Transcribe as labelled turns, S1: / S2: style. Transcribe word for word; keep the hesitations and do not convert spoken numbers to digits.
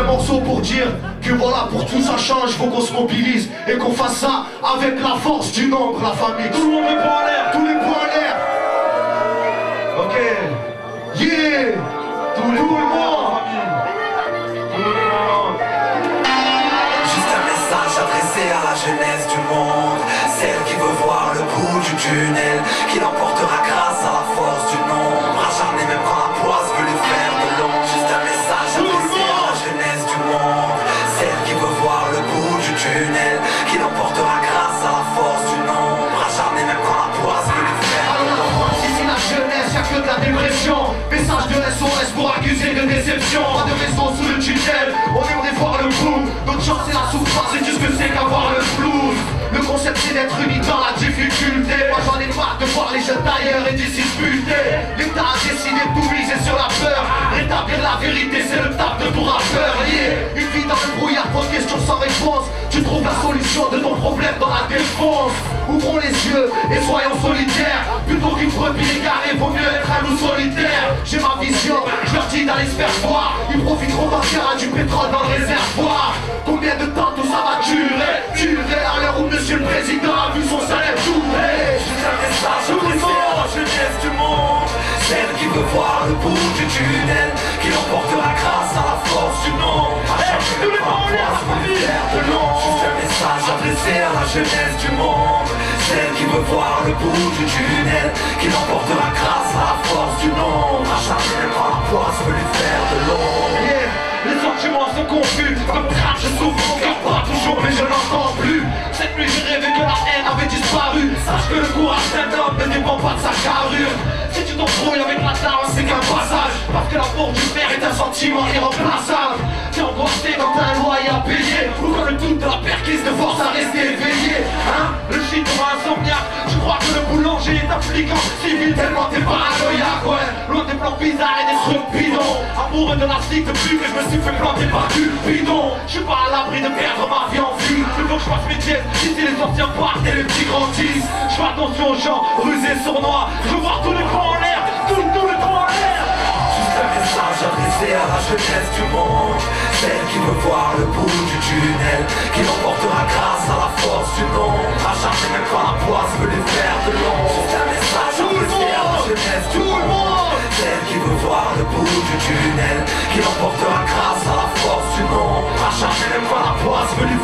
S1: un morceau pour dire que voilà, pour tout ça change, faut qu'on se mobilise et qu'on fasse ça avec la force du nombre, la famille. Tout le monde les poings en l'air, tous les poings en l'air. Ok. Yeah. Tout le monde.
S2: Juste un message adressé à la jeunesse du monde, celle qui veut voir le bout du tunnel, qui l'emportera grâce à la force du nombre, acharné même quand la poisse veut les faire de l'ombre. Juste un message adressé à la jeunesse du monde, celle qui veut voir le bout du tunnel, qui l'emportera grâce à la force du nombre, acharné même quand la poisse veut les faire de l'ombre.
S1: Ici la jeunesse, y'a que de la dépression. Message de S O S pour accuser de déception. Pas de raison sous le tunnel, on aimerait voir le bout. Notre chance c'est la souffrance, c'est tout ce que c'est qu'avoir le blues. Le concept c'est d'être unis dans la difficulté. Moi j'en ai marre de voir les jeunes d'ailleurs et d'ici se buter. L'État a décidé de tout miser sur la peur. Rétablir la vérité c'est le taf de tout rappeur. Yeah. Une vie dans le brouillard, trop de questions sans réponse. Tu trouves la solution de ton problème dans la défense. Ouvrons les yeux et soyons solitaires. Plutôt qu'une brebis égarée, vaut mieux être un loup solitaire. J'ai ma vision, je leur dis d'aller se faire voir. Ils profiteront d'un terrain du pétrole dans le réservoir. Combien de temps tout ça va durer? Durer à l'heure où Monsieur le Président a vu son salaire tourner.
S2: Juste un message adressé à la jeunesse du monde, celle qui veut voir le bout du tunnel, qui l'emportera grâce à la force du nombre, acharné même quand la poisse veut les faire de l'ombre. Juste un message adressé à la jeunesse du monde, celle qui veut voir le bout du tunnel, qui l'emportera grâce à la force du nombre, acharné même quand la poisse veut les faire de l'ombre.
S1: Yeah. Les sentiments sont confus, comme trappe je souffre, mon cœur bat toujours mais je n'entends plus. Cette nuit j'ai rêvé que la haine avait disparu. Sache que le courage d'un homme ne dépend pas de sa carrure. Si tu t'embrouilles avec la tarme c'est qu'un passage, parce que l'amour du père est un sentiment irremplaçable. T'es angoissé quand t'as un loyer à payer, ou quand le doute de la perquise te force à rester éveillé. Hein? Le shit pour un insomniaque, je crois que le boulanger est un flic en civil tellement t'es paranoïaque, ouais. Loin des plans bizarres et des trucs bidons. Amoureux de la cité depuis que je me suis fait planter par Cupidon. Je suis pas à l'abri de perdre ma vie en vue. Il faut que je fasse mes dièses, ici les anciens partent et les petits grandissent. Je fais attention aux gens rusés, sournois. Je veux voir tous les points en l'air, tout, tout le poing en l'air.
S2: Juste un message adressé à la jeunesse du monde, celle qui veut voir le bout du tunnel, qui l'emportera grâce à la force du nombre, acharné même quand la poisse veut les faire de l'ombre. Juste un message adressé à la jeunesse du monde, celle qui veut voir le bout du tunnel, qui l'emportera grâce à la force du nombre, acharné même quand la poisse veut les